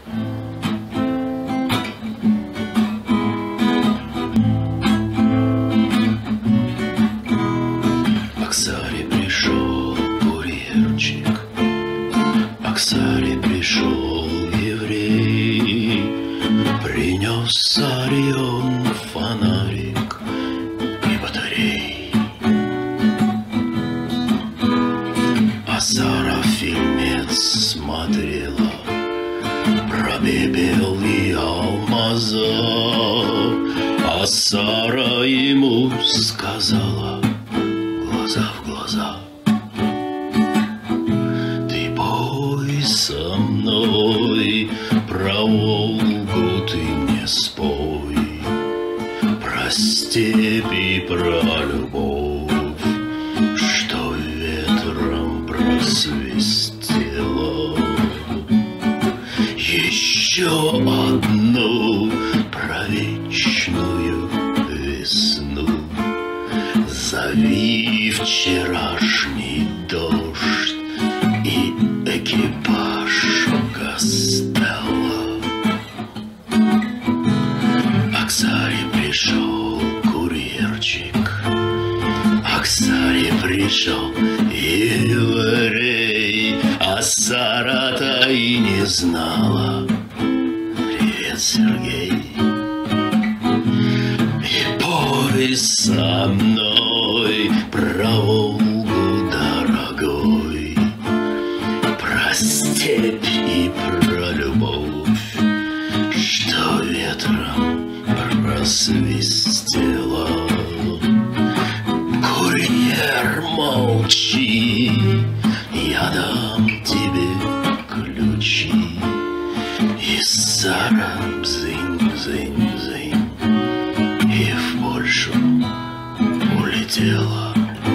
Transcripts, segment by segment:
А к Саре пришел курьерчик, а к Саре пришел еврей, принес Саре он фонарик и батарей. А Сара фильмец смотрела про Бебел и алмаза, а Сара ему сказала глаза в глаза: ты пой со мной, про Волгу ты мне спой, про степь и про любовь, что ветром просвистела. Еще одну про вечную весну, зови вчерашний дождь и экипаж Гастелло. А к Саре пришел курьерчик, а к Саре пришел еврей, а Сара-то и не знала. Привет, Сергей. И пой со мной про Волгу, дорогой, про степь и про любовь, что ветром просвистела. Курьер, молчи, я дам тебе ключи. И Сара бзынь-бзынь-бзынь и в Польшу улетела.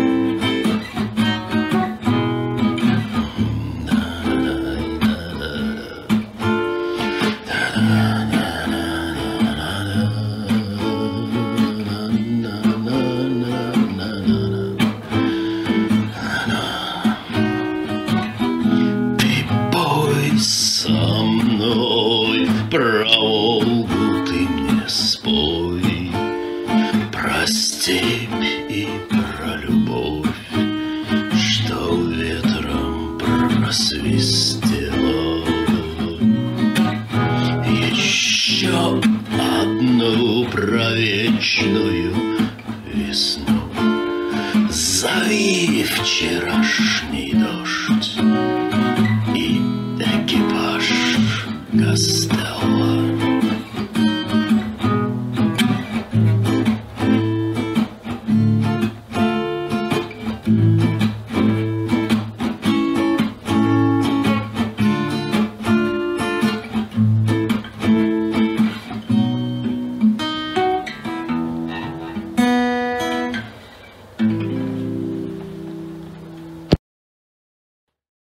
Со мной про Волгу ты мне спой, про степь и про любовь, что ветром просвистела. Еще одну про вечную весну, зови вчерашний дождь и экипаж Гастелло.